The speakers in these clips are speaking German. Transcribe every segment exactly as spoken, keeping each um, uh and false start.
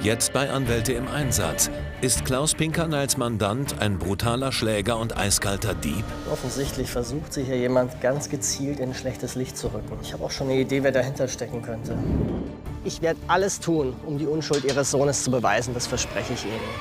Jetzt bei Anwälte im Einsatz. Ist Klaus Pinkern als Mandant ein brutaler Schläger und eiskalter Dieb? Offensichtlich versucht sich hier jemand ganz gezielt in ein schlechtes Licht zu rücken. Ich habe auch schon eine Idee, wer dahinter stecken könnte. Ich werde alles tun, um die Unschuld Ihres Sohnes zu beweisen. Das verspreche ich Ihnen.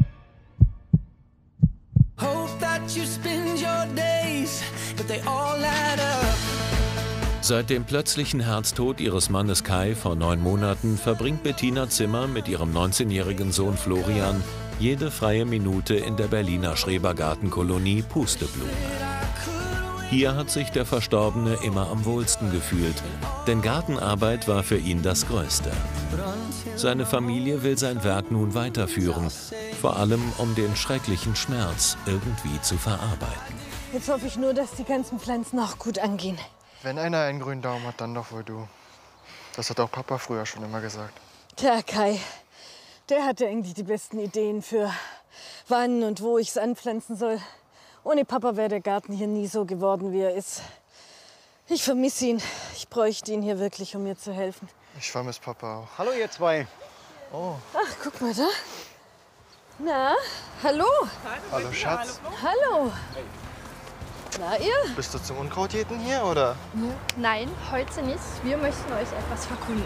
Seit dem plötzlichen Herztod ihres Mannes Kai vor neun Monaten verbringt Bettina Zimmer mit ihrem neunzehnjährigen Sohn Florian jede freie Minute in der Berliner Schrebergartenkolonie Pusteblume. Hier hat sich der Verstorbene immer am wohlsten gefühlt, denn Gartenarbeit war für ihn das Größte. Seine Familie will sein Werk nun weiterführen, vor allem um den schrecklichen Schmerz irgendwie zu verarbeiten. Jetzt hoffe ich nur, dass die ganzen Pflanzen auch gut angehen. Wenn einer einen grünen Daumen hat, dann doch wohl du. Das hat auch Papa früher schon immer gesagt. Tja, Kai, der hatte eigentlich die besten Ideen für wann und wo ich es anpflanzen soll. Ohne Papa wäre der Garten hier nie so geworden, wie er ist. Ich vermisse ihn. Ich bräuchte ihn hier wirklich, um mir zu helfen. Ich vermisse Papa auch. Hallo, ihr zwei. Oh. Ach, guck mal da. Na, hallo. Hallo, Schatz. Hallo. Na, ihr? Bist du zum Unkrautjäten hier, oder? Nein, heute nicht. Wir möchten euch etwas verkunden.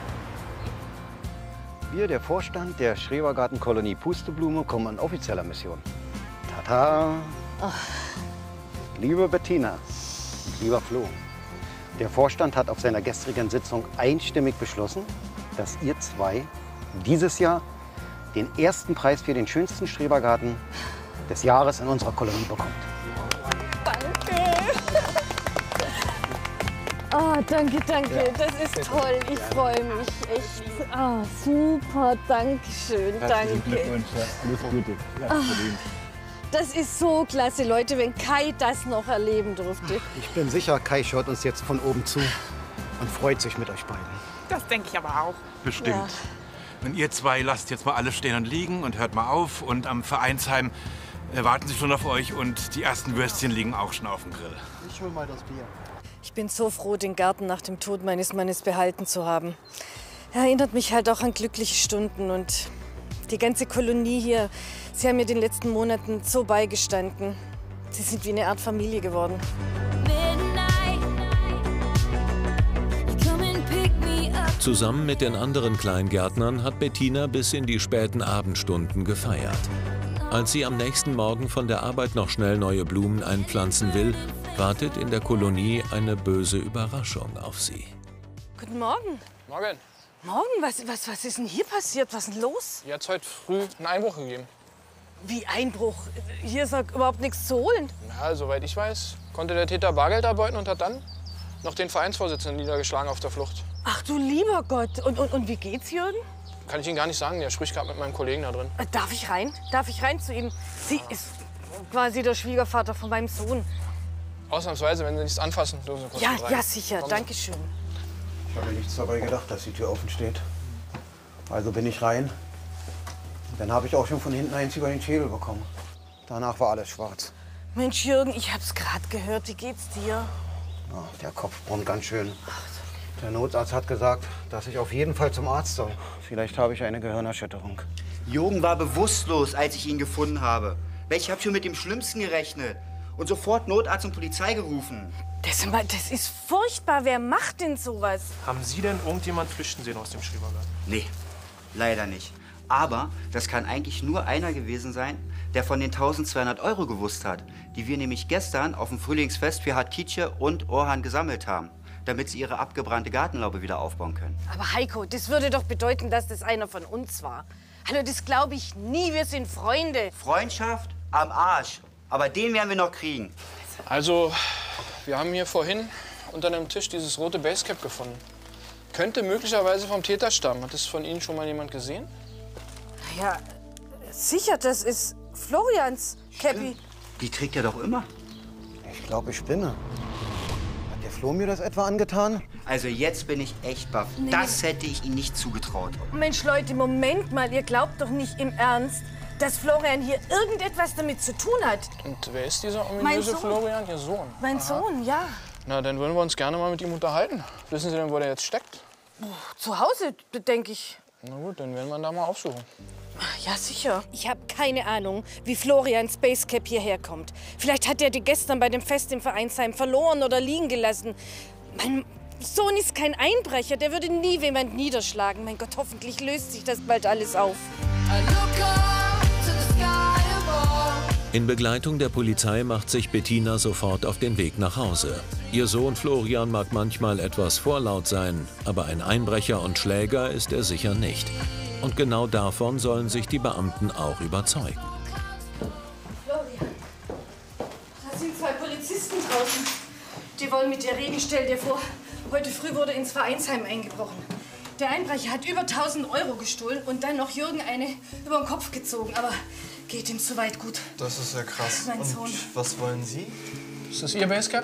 Wir, der Vorstand der Schrebergartenkolonie Pusteblume, kommen in offizieller Mission. Tata! Ach. Liebe Bettina, lieber Flo, der Vorstand hat auf seiner gestrigen Sitzung einstimmig beschlossen, dass ihr zwei dieses Jahr den ersten Preis für den schönsten Schrebergarten des Jahres in unserer Kolonie bekommt. Ah, oh, danke, danke. Das ist toll. Ich freue mich echt. Ah, super. Dankeschön. Danke. Glückwunsch. Alles Gute. Ja, ah, das ist so klasse, Leute, wenn Kai das noch erleben durfte. Ich bin sicher, Kai schaut uns jetzt von oben zu und freut sich mit euch beiden. Das denke ich aber auch. Bestimmt. Ja. Und ihr zwei lasst jetzt mal alles stehen und liegen und hört mal auf. Und am Vereinsheim äh, warten sie schon auf euch und die ersten Würstchen liegen auch schon auf dem Grill. Ich hol mal das Bier. Ich bin so froh, den Garten nach dem Tod meines Mannes behalten zu haben. Er erinnert mich halt auch an glückliche Stunden und die ganze Kolonie hier. Sie haben mir den letzten Monaten so beigestanden. Sie sind wie eine Art Familie geworden. Zusammen mit den anderen Kleingärtnern hat Bettina bis in die späten Abendstunden gefeiert. Als sie am nächsten Morgen von der Arbeit noch schnell neue Blumen einpflanzen will, wartet in der Kolonie eine böse Überraschung auf sie. Guten Morgen. Morgen. Morgen? Was, was, was ist denn hier passiert? Was ist denn los? Hier hat es heute früh einen Einbruch gegeben. Wie Einbruch? Hier ist doch überhaupt nichts zu holen. Ja, soweit ich weiß, konnte der Täter Bargeld erbeuten und hat dann noch den Vereinsvorsitzenden niedergeschlagen auf der Flucht. Ach du lieber Gott. Und, und, und wie geht's, Jürgen? Kann ich Ihnen gar nicht sagen. Der spricht gerade mit meinem Kollegen da drin. Äh, Darf ich rein? Darf ich rein zu ihm? Sie ist quasi der Schwiegervater von meinem Sohn. Ausnahmsweise, wenn Sie nichts anfassen, dürfen Sie kurz Ja, mit rein. ja, sicher. Kommen Sie. Dankeschön. Ich habe nichts dabei gedacht, dass die Tür offen steht. Also bin ich rein. Dann habe ich auch schon von hinten eins über den Schädel bekommen. Danach war alles schwarz. Mensch, Jürgen, ich hab's gerade gehört. Wie geht's dir? Ja, der Kopf brummt ganz schön. Der Notarzt hat gesagt, dass ich auf jeden Fall zum Arzt soll. Vielleicht habe ich eine Gehirnerschütterung. Jürgen war bewusstlos, als ich ihn gefunden habe. Ich habe schon mit dem Schlimmsten gerechnet und sofort Notarzt und Polizei gerufen. Das, das ist furchtbar. Wer macht denn sowas? Haben Sie denn irgendjemand flüchten sehen aus dem Schrebergarten? Nee, leider nicht. Aber das kann eigentlich nur einer gewesen sein, der von den tausendzweihundert Euro gewusst hat, die wir nämlich gestern auf dem Frühlingsfest für Hatice und Orhan gesammelt haben, damit sie ihre abgebrannte Gartenlaube wieder aufbauen können. Aber Heiko, das würde doch bedeuten, dass das einer von uns war. Hallo, das glaube ich nie. Wir sind Freunde. Freundschaft am Arsch. Aber den werden wir noch kriegen. Also, wir haben hier vorhin unter einem Tisch dieses rote Basecap gefunden. Könnte möglicherweise vom Täter stammen. Hat das von Ihnen schon mal jemand gesehen? Ja, sicher, das ist Florians Cappy. Die trägt er doch immer. Ich glaube, ich spinne. Hat der Flo mir das etwa angetan? Also jetzt bin ich echt baff. Nee. Das hätte ich ihm nicht zugetraut. Mensch, Leute, Moment mal. Ihr glaubt doch nicht im Ernst, dass Florian hier irgendetwas damit zu tun hat. Und wer ist dieser Mein ominöse Sohn. Florian? Ihr Sohn. Mein Aha. Sohn, ja. Na, dann würden wir uns gerne mal mit ihm unterhalten. Wissen Sie denn, wo der jetzt steckt? Zu Hause, denke ich. Na gut, dann werden wir da mal aufsuchen. Ja, sicher. Ich habe keine Ahnung, wie Florian Spacecap hierher kommt. Vielleicht hat er die gestern bei dem Fest im Vereinsheim verloren oder liegen gelassen. Mein Sohn ist kein Einbrecher, der würde nie jemand niederschlagen. Mein Gott, hoffentlich löst sich das bald alles auf. In Begleitung der Polizei macht sich Bettina sofort auf den Weg nach Hause. Ihr Sohn Florian mag manchmal etwas vorlaut sein, aber ein Einbrecher und Schläger ist er sicher nicht. Und genau davon sollen sich die Beamten auch überzeugen. Florian, da sind zwei Polizisten draußen. Die wollen mit dir reden, stell dir vor. Heute früh wurde ins Vereinsheim eingebrochen. Der Einbrecher hat über tausend Euro gestohlen und dann noch Jürgen eine über den Kopf gezogen. Aber geht ihm soweit gut. Das ist ja krass. Mein Sohn. Und was wollen Sie? Ist das Ihr Basecap?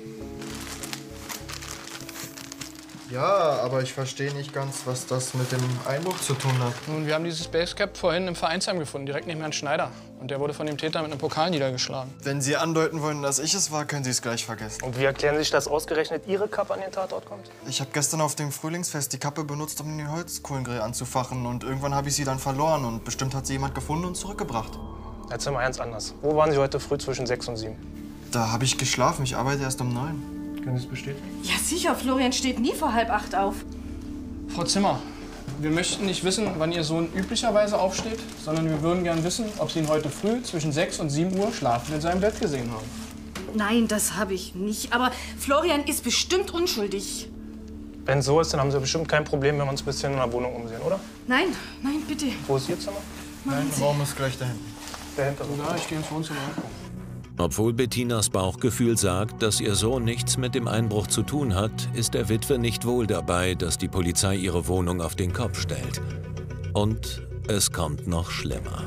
Ja, aber ich verstehe nicht ganz, was das mit dem Einbruch zu tun hat. Nun, wir haben dieses Basecap vorhin im Vereinsheim gefunden, direkt neben Herrn Schneider. Und der wurde von dem Täter mit einem Pokal niedergeschlagen. Wenn Sie andeuten wollen, dass ich es war, können Sie es gleich vergessen. Und wie erklären Sie sich, dass ausgerechnet Ihre Kappe an den Tatort kommt? Ich habe gestern auf dem Frühlingsfest die Kappe benutzt, um den Holzkohlengrill anzufachen. Und irgendwann habe ich sie dann verloren. Und bestimmt hat sie jemand gefunden und zurückgebracht. Jetzt sind wir ganz anders. Wo waren Sie heute früh zwischen sechs und sieben? Da habe ich geschlafen. Ich arbeite erst um neun. Können Sie es bestätigen? Ja, sicher. Florian steht nie vor halb acht auf. Frau Zimmer, wir möchten nicht wissen, wann Ihr Sohn üblicherweise aufsteht, sondern wir würden gern wissen, ob Sie ihn heute früh zwischen sechs und sieben Uhr schlafen in seinem Bett gesehen haben. Nein, das habe ich nicht. Aber Florian ist bestimmt unschuldig. Wenn so ist, dann haben Sie bestimmt kein Problem, wenn wir uns ein bisschen in der Wohnung umsehen, oder? Nein, nein, bitte. Wo ist Ihr Zimmer? Mein Raum ist gleich da hinten. Dahinter. Ja, ich gehe ins Wohnzimmer angucken. Obwohl Bettinas Bauchgefühl sagt, dass ihr Sohn nichts mit dem Einbruch zu tun hat, ist der Witwe nicht wohl dabei, dass die Polizei ihre Wohnung auf den Kopf stellt. Und es kommt noch schlimmer.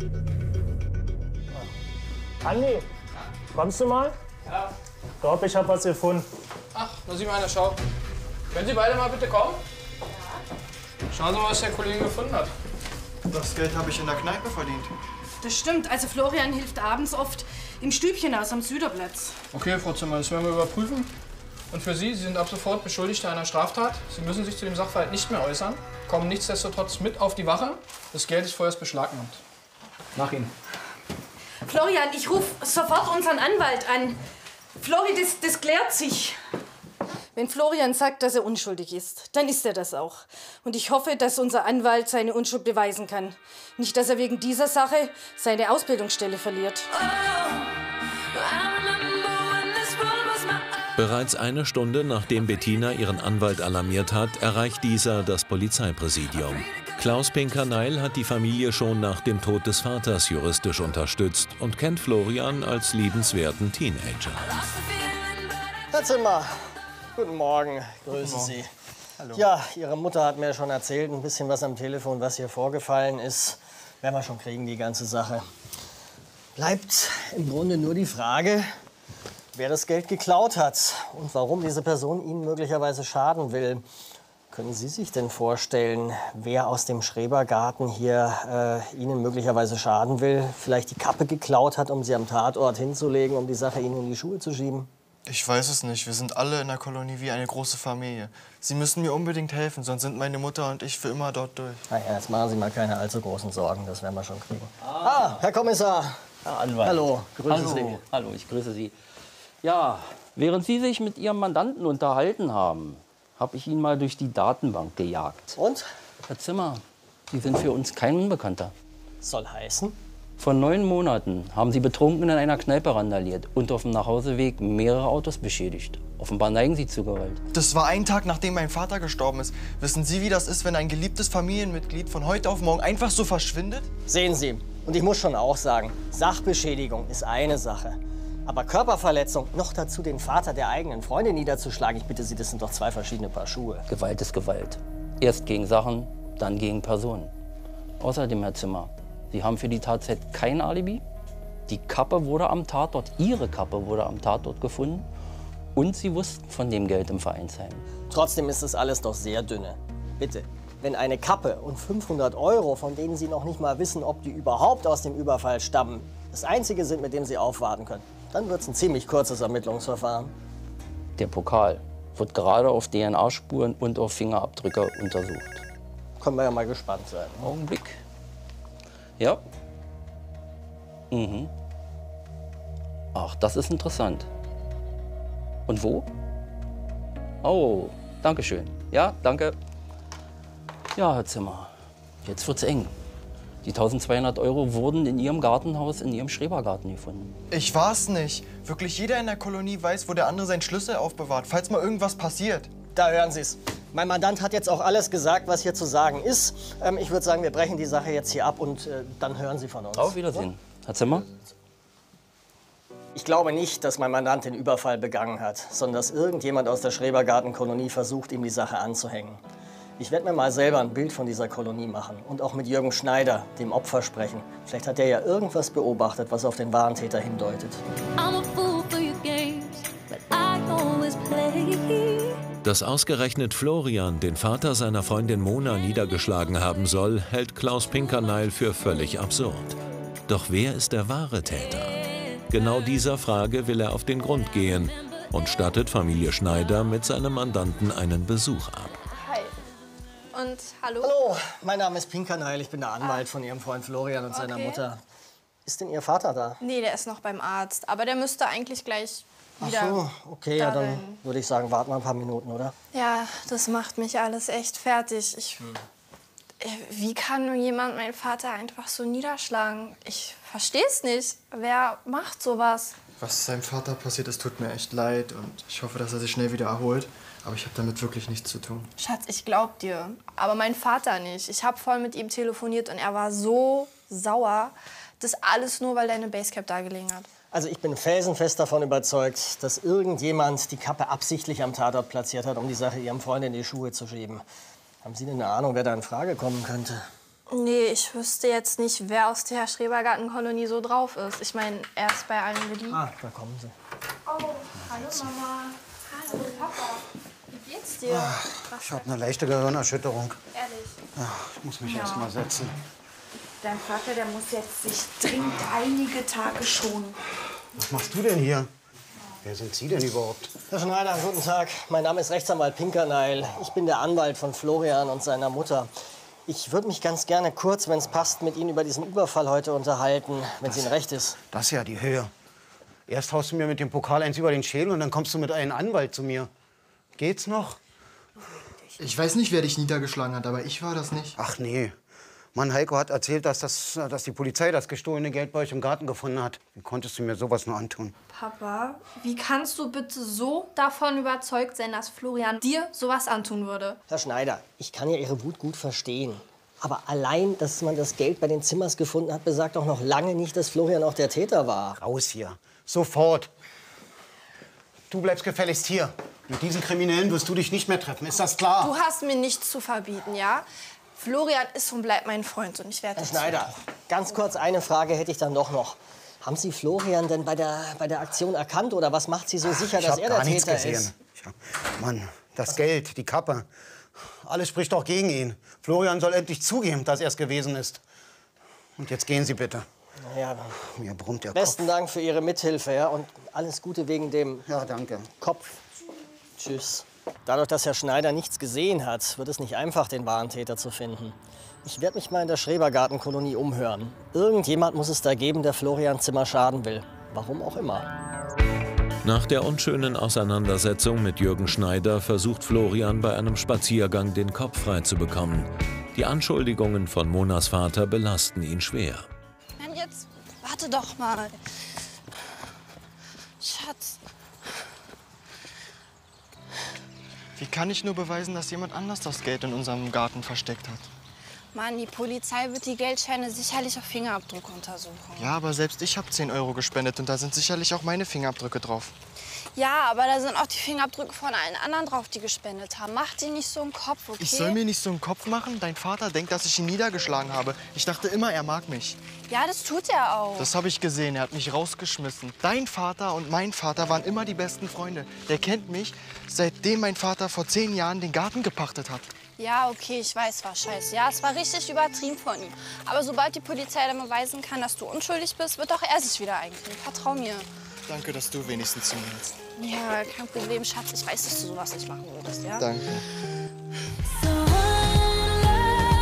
Andi, kommst du mal? Ja. Ich glaube, ich habe was gefunden. Ach, da sieh mal einer, schau. Können Sie beide mal bitte kommen? Ja. Schauen Sie mal, was der Kollege gefunden hat. Das Geld habe ich in der Kneipe verdient. Das stimmt. Also Florian hilft abends oft im Stübchen aus am Süderplatz. Okay, Frau Zimmer, das werden wir überprüfen. Und für Sie, Sie sind ab sofort Beschuldigte einer Straftat. Sie müssen sich zu dem Sachverhalt nicht mehr äußern, kommen nichtsdestotrotz mit auf die Wache. Das Geld ist vorerst beschlagnahmt. Nach Ihnen. Florian, ich rufe sofort unseren Anwalt an. Flori, das, das klärt sich. Wenn Florian sagt, dass er unschuldig ist, dann ist er das auch. Und ich hoffe, dass unser Anwalt seine Unschuld beweisen kann. Nicht, dass er wegen dieser Sache seine Ausbildungsstelle verliert. Bereits eine Stunde nachdem Bettina ihren Anwalt alarmiert hat, erreicht dieser das Polizeipräsidium. Klaus Pinker-Neil hat die Familie schon nach dem Tod des Vaters juristisch unterstützt und kennt Florian als liebenswerten Teenager. Herr Zimmer, guten Morgen. Grüße Guten Morgen. Sie. Hallo. Ja, Ihre Mutter hat mir schon erzählt, ein bisschen was am Telefon, was hier vorgefallen ist. Werden wir schon kriegen, die ganze Sache. Bleibt im Grunde nur die Frage, wer das Geld geklaut hat und warum diese Person Ihnen möglicherweise schaden will. Können Sie sich denn vorstellen, wer aus dem Schrebergarten hier äh, Ihnen möglicherweise schaden will? Vielleicht die Kappe geklaut hat, um sie am Tatort hinzulegen, um die Sache Ihnen in die Schuhe zu schieben? Ich weiß es nicht. Wir sind alle in der Kolonie wie eine große Familie. Sie müssen mir unbedingt helfen, sonst sind meine Mutter und ich für immer dort durch. Na ja, jetzt machen Sie mal keine allzu großen Sorgen, das werden wir schon kriegen. Ah, Herr Kommissar. Herr Anwalt. Hallo, grüße Hallo. Sie. Hallo, ich grüße Sie. Ja, während Sie sich mit Ihrem Mandanten unterhalten haben, habe ich ihn mal durch die Datenbank gejagt. Und? Herr Zimmer, Sie sind für uns kein Unbekannter. Soll heißen? Vor neun Monaten haben Sie betrunken in einer Kneipe randaliert und auf dem Nachhauseweg mehrere Autos beschädigt. Offenbar neigen Sie zu Gewalt. Das war ein Tag, nachdem mein Vater gestorben ist. Wissen Sie, wie das ist, wenn ein geliebtes Familienmitglied von heute auf morgen einfach so verschwindet? Sehen Sie, und ich muss schon auch sagen, Sachbeschädigung ist eine Sache. Aber Körperverletzung, noch dazu den Vater der eigenen Freunde niederzuschlagen, ich bitte Sie, das sind doch zwei verschiedene Paar Schuhe. Gewalt ist Gewalt. Erst gegen Sachen, dann gegen Personen. Außerdem, Herr Zimmer, Sie haben für die Tatzeit kein Alibi. Die Kappe wurde am Tatort, Ihre Kappe wurde am Tatort gefunden. Und Sie wussten von dem Geld im Vereinsheim. Trotzdem ist das alles doch sehr dünne. Bitte, wenn eine Kappe und fünfhundert Euro, von denen Sie noch nicht mal wissen, ob die überhaupt aus dem Überfall stammen, das Einzige sind, mit dem Sie aufwarten können, dann wird es ein ziemlich kurzes Ermittlungsverfahren. Der Pokal wird gerade auf D N A-Spuren und auf Fingerabdrücke untersucht. können wir ja mal gespannt sein. Augenblick. Ja. Mhm. Ach, das ist interessant. Und wo? Oh, danke schön. Ja, danke. Ja, Herr Zimmer, jetzt wird's eng. Die eintausendzweihundert Euro wurden in Ihrem Gartenhaus, in Ihrem Schrebergarten gefunden. Ich war's nicht. Wirklich jeder in der Kolonie weiß, wo der andere seinen Schlüssel aufbewahrt, falls mal irgendwas passiert. Da hören Sie es. Mein Mandant hat jetzt auch alles gesagt, was hier zu sagen ist. Ähm, ich würde sagen, wir brechen die Sache jetzt hier ab und äh, dann hören Sie von uns. Auf Wiedersehen. Herr Zimmer? Ich glaube nicht, dass mein Mandant den Überfall begangen hat, sondern dass irgendjemand aus der Schrebergartenkolonie versucht, ihm die Sache anzuhängen. Ich werde mir mal selber ein Bild von dieser Kolonie machen und auch mit Jürgen Schneider, dem Opfer, sprechen. Vielleicht hat er ja irgendwas beobachtet, was auf den wahren Täter hindeutet. Dass ausgerechnet Florian den Vater seiner Freundin Mona niedergeschlagen haben soll, hält Klaus Pinkerneil für völlig absurd. Doch wer ist der wahre Täter? Genau dieser Frage will er auf den Grund gehen und stattet Familie Schneider mit seinem Mandanten einen Besuch ab. Hi. Und hallo? Hallo, mein Name ist Pinkerneil. Ich bin der Anwalt von Ihrem Freund Florian und seiner Okay. Mutter. Ist denn Ihr Vater da? Nee, der ist noch beim Arzt. Aber der müsste eigentlich gleich Ach wieder so, okay, ja, da dann sein. würde ich sagen, warten wir ein paar Minuten, oder? Ja, das macht mich alles echt fertig. Ich, äh, wie kann jemand meinen Vater einfach so niederschlagen? Ich verstehe es nicht. Wer macht sowas? Was seinem Vater passiert ist, tut mir echt leid und ich hoffe, dass er sich schnell wieder erholt. Aber ich habe damit wirklich nichts zu tun. Schatz, ich glaub dir. Aber mein Vater nicht. Ich habe voll mit ihm telefoniert und er war so sauer. Das alles nur, weil deine Basecap da gelegen hat. Also ich bin felsenfest davon überzeugt, dass irgendjemand die Kappe absichtlich am Tatort platziert hat, um die Sache Ihrem Freund in die Schuhe zu schieben. Haben Sie denn eine Ahnung, wer da in Frage kommen könnte? Nee, ich wüsste jetzt nicht, wer aus der Schrebergartenkolonie so drauf ist. Ich meine, er ist bei allen beliebt. Ah, da kommen Sie. Oh, hallo Mama. Hallo Papa. Wie geht's dir? Ich habe eine leichte Gehirnerschütterung. Ehrlich. Ja, ich muss mich Ja. erst mal setzen. Dein Vater, der muss jetzt sich dringend einige Tage schonen. Was machst du denn hier? Wer sind Sie denn überhaupt? Herr Schneider, guten Tag. Mein Name ist Rechtsanwalt Pinkerneil. Ich bin der Anwalt von Florian und seiner Mutter. Ich würde mich ganz gerne kurz, wenn es passt, mit Ihnen über diesen Überfall heute unterhalten, wenn es Ihnen recht ist. Das ist ja die Höhe. Erst haust du mir mit dem Pokal eins über den Schädel und dann kommst du mit einem Anwalt zu mir. Geht's noch? Ich weiß nicht, wer dich niedergeschlagen hat, aber ich war das nicht. Ach nee. Mann, Heiko hat erzählt, dass, das, dass die Polizei das gestohlene Geld bei euch im Garten gefunden hat. Wie konntest du mir sowas nur antun? Papa, wie kannst du bitte so davon überzeugt sein, dass Florian dir sowas antun würde? Herr Schneider, ich kann ja Ihre Wut gut verstehen. Aber allein, dass man das Geld bei den Zimmers gefunden hat, besagt doch noch lange nicht, dass Florian auch der Täter war. Raus hier. Sofort. Du bleibst gefälligst hier. Mit diesen Kriminellen wirst du dich nicht mehr treffen. Ist das klar? Du hast mir nichts zu verbieten, ja? Florian ist und bleibt mein Freund und ich werde Herr dich Schneider, ganz kurz eine Frage hätte ich dann doch noch. Haben Sie Florian denn bei der, bei der Aktion erkannt oder was macht Sie so sicher, ich dass hab er der gar nichts Täter gesehen. ist? Ich hab, Mann, das Geld, die Kappe. Alles spricht doch gegen ihn. Florian soll endlich zugeben, dass er es gewesen ist. Und jetzt gehen Sie bitte. Ja, Mir brummt der besten Dank für Ihre Mithilfe, ja, und alles Gute wegen dem ja, danke. Kopf. Tschüss. Dadurch, dass Herr Schneider nichts gesehen hat, wird es nicht einfach, den wahren Täter zu finden. Ich werde mich mal in der Schrebergartenkolonie umhören. Irgendjemand muss es da geben, der Florian Zimmer schaden will. Warum auch immer. Nach der unschönen Auseinandersetzung mit Jürgen Schneider versucht Florian bei einem Spaziergang den Kopf frei zu bekommen. Die Anschuldigungen von Monas Vater belasten ihn schwer. Nein, jetzt warte doch mal. Schatz. Wie kann ich nur beweisen, dass jemand anders das Geld in unserem Garten versteckt hat? Mann, die Polizei wird die Geldscheine sicherlich auf Fingerabdrücke untersuchen. Ja, aber selbst ich habe zehn Euro gespendet und da sind sicherlich auch meine Fingerabdrücke drauf. Ja, aber da sind auch die Fingerabdrücke von allen anderen drauf, die gespendet haben. Mach dir nicht so einen Kopf, okay? Ich soll mir nicht so einen Kopf machen? Dein Vater denkt, dass ich ihn niedergeschlagen habe. Ich dachte immer, er mag mich. Ja, das tut er auch. Das habe ich gesehen. Er hat mich rausgeschmissen. Dein Vater und mein Vater waren immer die besten Freunde. Der kennt mich, seitdem mein Vater vor zehn Jahren den Garten gepachtet hat. Ja, okay, ich weiß, war scheiße. Ja, es war richtig übertrieben von ihm. Aber sobald die Polizei dann beweisen kann, dass du unschuldig bist, wird auch er sich wieder einkriegen. Vertrau mir. Danke, dass du wenigstens zu mir hältst. Ja, kein Problem, Schatz. Ich weiß, dass du sowas nicht machen würdest, ja? Danke. So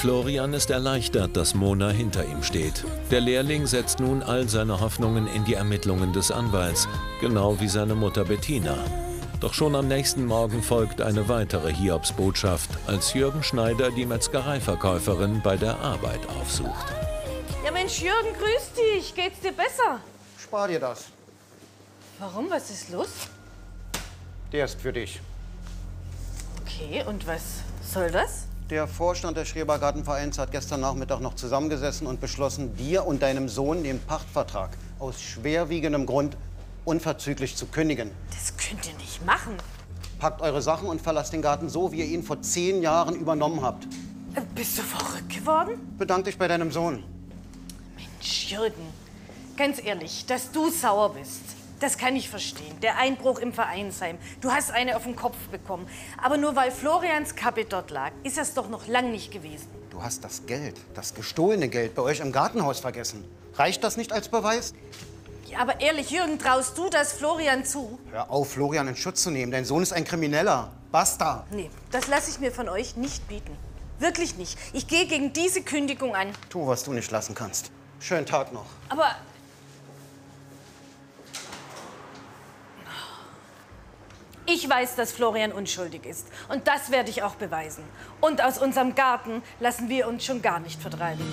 Florian ist erleichtert, dass Mona hinter ihm steht. Der Lehrling setzt nun all seine Hoffnungen in die Ermittlungen des Anwalts, genau wie seine Mutter Bettina. Doch schon am nächsten Morgen folgt eine weitere Hiobsbotschaft, als Jürgen Schneider die Metzgereiverkäuferin bei der Arbeit aufsucht. Ja Mensch, Jürgen, grüß dich. Geht's dir besser? Spar dir das. Warum? Was ist los? Der ist für dich. Okay, und was soll das? Der Vorstand des Schrebergartenvereins hat gestern Nachmittag noch zusammengesessen und beschlossen, dir und deinem Sohn den Pachtvertrag aus schwerwiegendem Grund unverzüglich zu kündigen. Das könnt ihr nicht machen. Packt eure Sachen und verlasst den Garten so, wie ihr ihn vor zehn Jahren übernommen habt. Äh, bist du verrückt geworden? Bedank dich bei deinem Sohn. Mensch, Jürgen, ganz ehrlich, dass du sauer bist, das kann ich verstehen. Der Einbruch im Vereinsheim, du hast eine auf den Kopf bekommen. Aber nur weil Florians Kappe dort lag, ist das doch noch lang nicht gewesen. Du hast das Geld, das gestohlene Geld, bei euch im Gartenhaus vergessen. Reicht das nicht als Beweis? Ja, aber ehrlich, Jürgen, traust du das Florian zu? Hör auf, Florian in Schutz zu nehmen. Dein Sohn ist ein Krimineller. Basta. Nee, das lasse ich mir von euch nicht bieten. Wirklich nicht. Ich gehe gegen diese Kündigung an. Tu, was du nicht lassen kannst. Schönen Tag noch. Aber... Ich weiß, dass Florian unschuldig ist. Und das werde ich auch beweisen. Und aus unserem Garten lassen wir uns schon gar nicht vertreiben.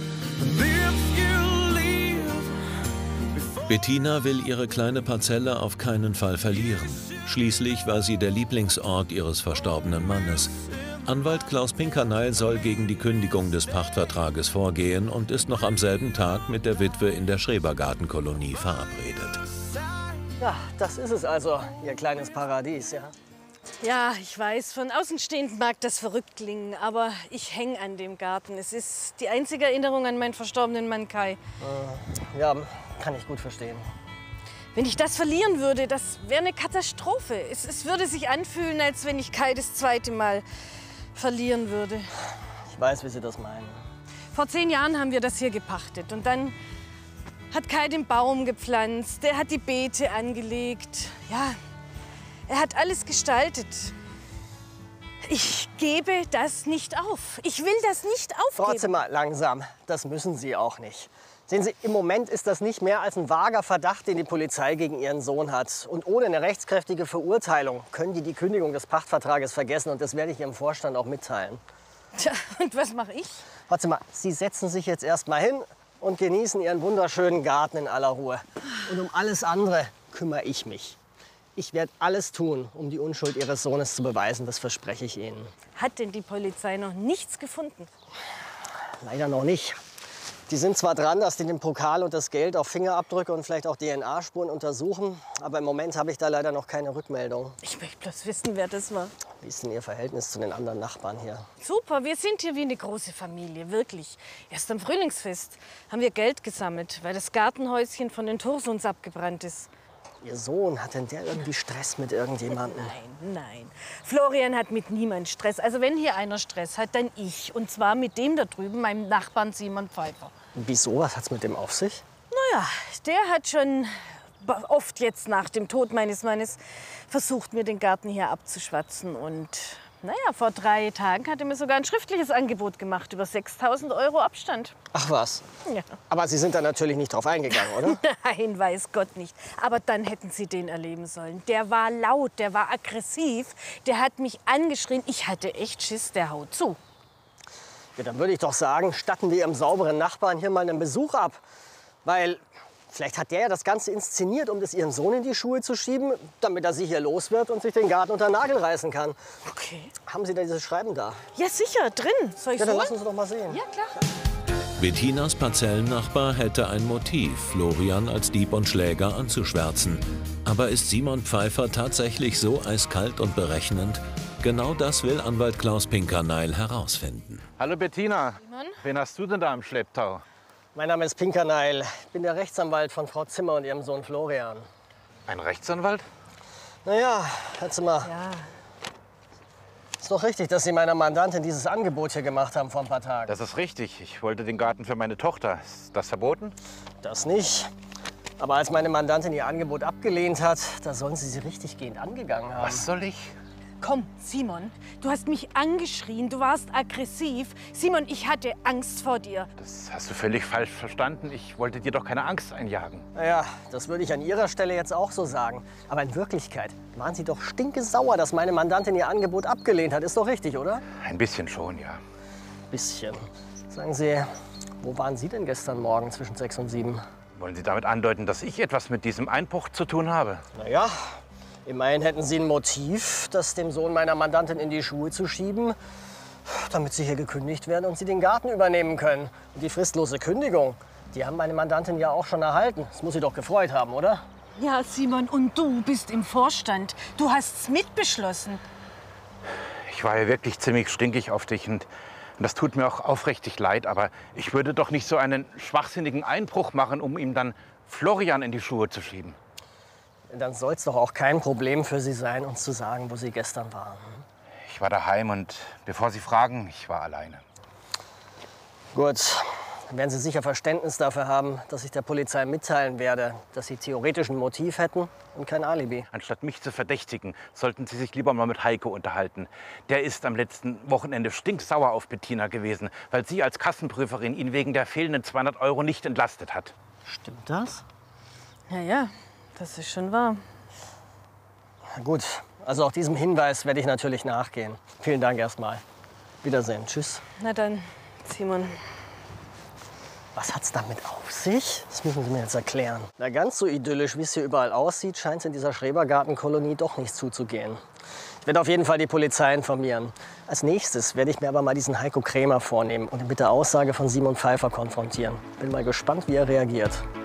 Bettina will ihre kleine Parzelle auf keinen Fall verlieren. Schließlich war sie der Lieblingsort ihres verstorbenen Mannes. Anwalt Klaus Pinkerneil soll gegen die Kündigung des Pachtvertrages vorgehen und ist noch am selben Tag mit der Witwe in der Schrebergartenkolonie verabredet. Ja, das ist es also, Ihr kleines Paradies, ja? Ja, ich weiß, von Außenstehend mag das verrückt klingen, aber ich hänge an dem Garten. Es ist die einzige Erinnerung an meinen verstorbenen Mann Kai. Äh, ja, kann ich gut verstehen. Wenn ich das verlieren würde, das wäre eine Katastrophe. Es, es würde sich anfühlen, als wenn ich Kai das zweite Mal verlieren würde. Ich weiß, wie Sie das meinen. Vor zehn Jahren haben wir das hier gepachtet und dann hat Kai den Baum gepflanzt, der hat die Beete angelegt. Ja, er hat alles gestaltet. Ich gebe das nicht auf. Ich will das nicht aufgeben. Frau Zimmer, langsam. Das müssen Sie auch nicht. Sehen Sie, im Moment ist das nicht mehr als ein vager Verdacht, den die Polizei gegen Ihren Sohn hat. Und ohne eine rechtskräftige Verurteilung können die die Kündigung des Pachtvertrages vergessen. Und das werde ich Ihrem Vorstand auch mitteilen. Tja, und was mache ich? Frau Zimmer, Sie setzen sich jetzt erst mal hin und genießen Ihren wunderschönen Garten in aller Ruhe. Und um alles andere kümmere ich mich. Ich werde alles tun, um die Unschuld Ihres Sohnes zu beweisen, das verspreche ich Ihnen. Hat denn die Polizei noch nichts gefunden? Leider noch nicht. Die sind zwar dran, dass die den Pokal und das Geld auf Fingerabdrücke und vielleicht auch D N A-Spuren untersuchen, aber im Moment habe ich da leider noch keine Rückmeldung. Ich möchte bloß wissen, wer das war. Wie ist denn Ihr Verhältnis zu den anderen Nachbarn hier? Super, wir sind hier wie eine große Familie, wirklich. Erst am Frühlingsfest haben wir Geld gesammelt, weil das Gartenhäuschen von den Thursons abgebrannt ist. Ihr Sohn, hat denn der irgendwie Stress mit irgendjemandem? Nein, nein. Florian hat mit niemandem Stress. Also wenn hier einer Stress hat, dann ich. Und zwar mit dem da drüben, meinem Nachbarn Simon Pfeiffer. Wieso? Was hat's mit dem auf sich? Naja, der hat schon oft jetzt nach dem Tod meines Mannes versucht, mir den Garten hier abzuschwatzen. Und naja, vor drei Tagen hat er mir sogar ein schriftliches Angebot gemacht über sechstausend Euro Abstand. Ach was? Ja. Aber Sie sind da natürlich nicht drauf eingegangen, oder? Nein, weiß Gott nicht. Aber dann hätten Sie den erleben sollen. Der war laut, der war aggressiv, der hat mich angeschrien. Ich hatte echt Schiss, der haut zu. Ja, dann würde ich doch sagen, statten wir Ihrem sauberen Nachbarn hier mal einen Besuch ab. Weil vielleicht hat der ja das Ganze inszeniert, um das Ihrem Sohn in die Schuhe zu schieben, damit er Sie hier los wird und sich den Garten unter den Nagel reißen kann. Okay. Haben Sie da dieses Schreiben da? Ja, sicher, drin. Soll ich Ja, dann holen? lassen Sie doch mal sehen. Ja, klar. Bettinas Parzellennachbar hätte ein Motiv, Florian als Dieb und Schläger anzuschwärzen. Aber ist Simon Pfeiffer tatsächlich so eiskalt und berechnend? Genau das will Anwalt Klaus Pinkerneil herausfinden. Hallo Bettina, Simon? wen hast du denn da im Schlepptau? Mein Name ist Pinkerneil. Ich bin der Rechtsanwalt von Frau Zimmer und ihrem Sohn Florian. Ein Rechtsanwalt? Naja, Herr Zimmer, Ja. ist doch richtig, dass Sie meiner Mandantin dieses Angebot hier gemacht haben vor ein paar Tagen. Das ist richtig. Ich wollte den Garten für meine Tochter. Ist das verboten? Das nicht. Aber als meine Mandantin ihr Angebot abgelehnt hat, da sollen Sie sie richtig gehend angegangen haben. Was soll ich? Komm, Simon, du hast mich angeschrien, du warst aggressiv. Simon, ich hatte Angst vor dir. Das hast du völlig falsch verstanden. Ich wollte dir doch keine Angst einjagen. Naja, das würde ich an Ihrer Stelle jetzt auch so sagen. Aber in Wirklichkeit waren Sie doch stinkesauer, dass meine Mandantin ihr Angebot abgelehnt hat. Ist doch richtig, oder? Ein bisschen schon, ja. Bisschen. Sagen Sie, wo waren Sie denn gestern Morgen zwischen sechs und sieben? Wollen Sie damit andeuten, dass ich etwas mit diesem Einbruch zu tun habe? Naja, immerhin hätten Sie ein Motiv, das dem Sohn meiner Mandantin in die Schuhe zu schieben, damit Sie hier gekündigt werden und Sie den Garten übernehmen können. Und die fristlose Kündigung, die haben meine Mandantin ja auch schon erhalten. Das muss Sie doch gefreut haben, oder? Ja, Simon, und du bist im Vorstand. Du hast's mitbeschlossen. Ich war ja wirklich ziemlich stinkig auf dich und das tut mir auch aufrichtig leid, aber ich würde doch nicht so einen schwachsinnigen Einbruch machen, um ihm dann Florian in die Schuhe zu schieben. Dann soll es doch auch kein Problem für Sie sein, uns zu sagen, wo Sie gestern waren. Ich war daheim und bevor Sie fragen, ich war alleine. Gut, dann werden Sie sicher Verständnis dafür haben, dass ich der Polizei mitteilen werde, dass Sie theoretisch ein Motiv hätten und kein Alibi. Anstatt mich zu verdächtigen, sollten Sie sich lieber mal mit Heiko unterhalten. Der ist am letzten Wochenende stinksauer auf Bettina gewesen, weil sie als Kassenprüferin ihn wegen der fehlenden zweihundert Euro nicht entlastet hat. Stimmt das? Ja, ja, das ist schon wahr. Na gut, also auch diesem Hinweis werde ich natürlich nachgehen. Vielen Dank erstmal. Wiedersehen. Tschüss. Na dann, Simon. Was hat's damit auf sich? Das müssen Sie mir jetzt erklären. Na, ganz so idyllisch, wie es hier überall aussieht, scheint es in dieser Schrebergartenkolonie doch nicht zuzugehen. Ich werde auf jeden Fall die Polizei informieren. Als nächstes werde ich mir aber mal diesen Heiko Krämer vornehmen und ihn mit der Aussage von Simon Pfeiffer konfrontieren. Bin mal gespannt, wie er reagiert.